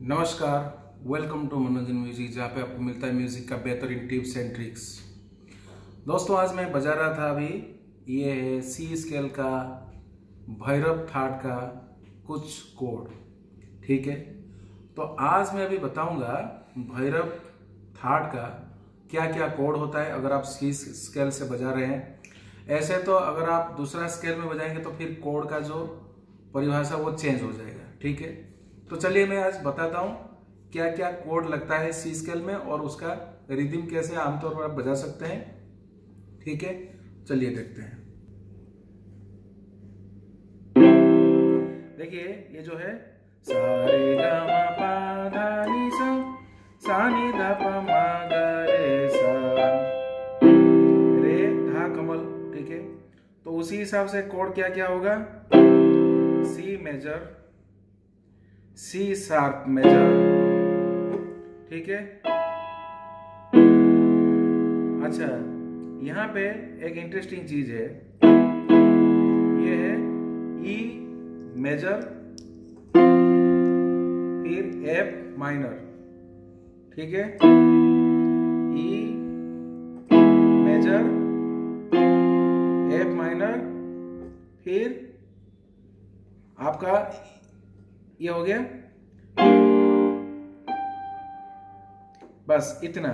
नमस्कार, welcome to मनोरंजन music, जहाँ पे आपको मिलता है म्यूजिक का बेहतरीन टिप्स एंड ट्रिक्स। दोस्तों, आज मैं बजा रहा था अभी, ये है सी स्केल का भैरव थाट का कुछ कोड। ठीक है, तो आज मैं अभी बताऊंगा भैरव थाट का क्या क्या कोड होता है अगर आप सी स्केल से बजा रहे हैं। ऐसे तो अगर आप दूसरा स्केल में बजाएंगे तो फिर कोड का जो परिभाषा वो चेंज हो जाएगा। ठीक है, तो चलिए मैं आज बताता हूं क्या क्या कोड लगता है सी स्केल में और उसका रिदम कैसे आमतौर पर आप बजा सकते हैं। ठीक है, चलिए देखते हैं। देखिए, ये जो है सा रे गा मा पा धा नी सा नी धा पा मा गा रे सा रे धा कमल। ठीक है, तो उसी हिसाब से कोड क्या क्या होगा। C major, C sharp major. ठीक है, अच्छा यहां पे एक इंटरेस्टिंग चीज है, ये है ई मेजर फिर एफ माइनर। ठीक है, ई मेजर एफ माइनर फिर आपका ये हो गया, बस इतना।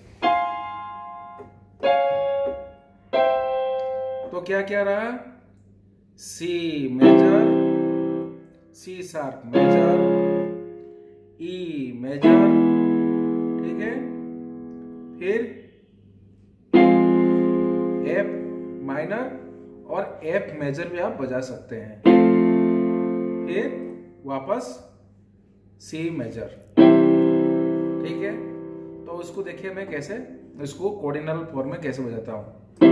तो क्या क्या रहा, C major, C sharp major, E major. ठीक है, फिर एफ माइनर और एफ मेजर भी आप बजा सकते हैं, फिर वापस सी मेजर। ठीक है, तो इसको देखिए मैं कैसे इसको कोऑर्डिनल फॉर्म में कैसे बजाता हूं।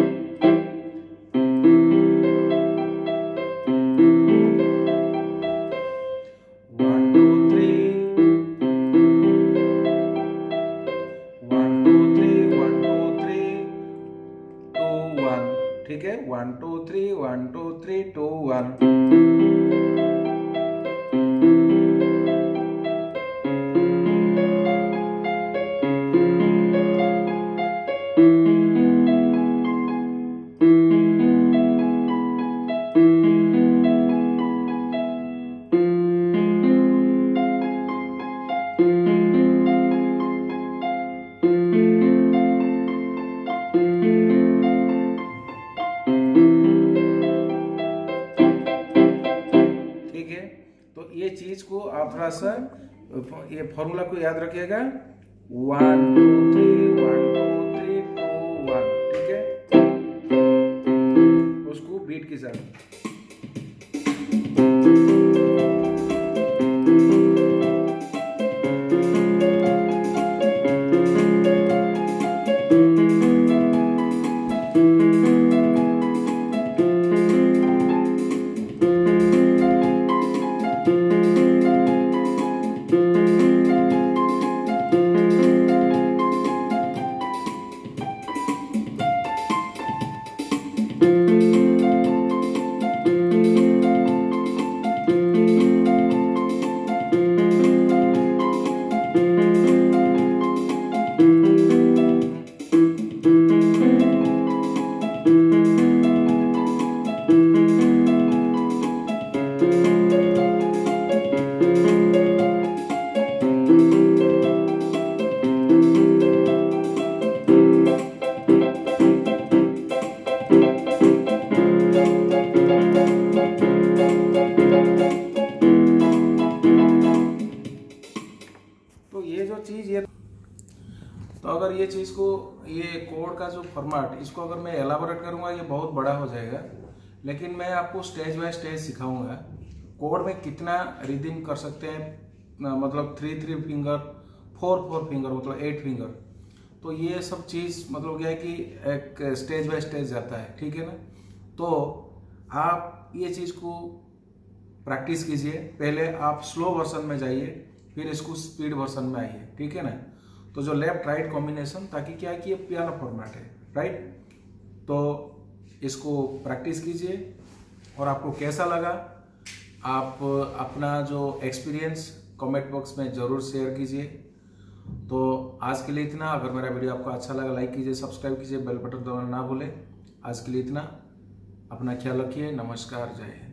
ठीक है, 1 2 3 1 2 3 2 1। तो ये चीज को आप थोड़ा सा ये फॉर्मूला को याद रखिएगा, 1 2 3 1 2 3 2 1। ठीक है, उसको बीट के साथ। तो अगर ये चीज को, ये कोड का जो फॉर्मेट, इसको अगर मैं एलाबोरेट करूंगा ये बहुत बड़ा हो जाएगा, लेकिन मैं आपको स्टेज बाय स्टेज सिखाऊंगा कोड में कितना रिदम कर सकते हैं। मतलब 3 फिंगर, 4 फिंगर, मतलब 8 फिंगर। तो ये सब चीज मतलब क्या है कि एक स्टेज बाय स्टेज जाता है। ठीक है ना, तो आप ये चीज को प्रैक्टिस कीजिए। पहले आप स्लो वर्जन में जाइए, फिर इसको स्पीड वर्जन में आइए। ठीक है ना, तो जो लेफ्ट राइट कॉम्बिनेशन, ताकि क्या है कि ये पियानो फॉर्मेट है, राइट। तो इसको प्रैक्टिस कीजिए और आपको कैसा लगा आप अपना जो एक्सपीरियंस कमेंट बॉक्स में ज़रूर शेयर कीजिए। तो आज के लिए इतना। अगर मेरा वीडियो आपको अच्छा लगा लाइक कीजिए, सब्सक्राइब कीजिए, बेल बटन दबाना ना भूलें। आज के लिए इतना। अपना ख्याल रखिए। नमस्कार, जय हिंद।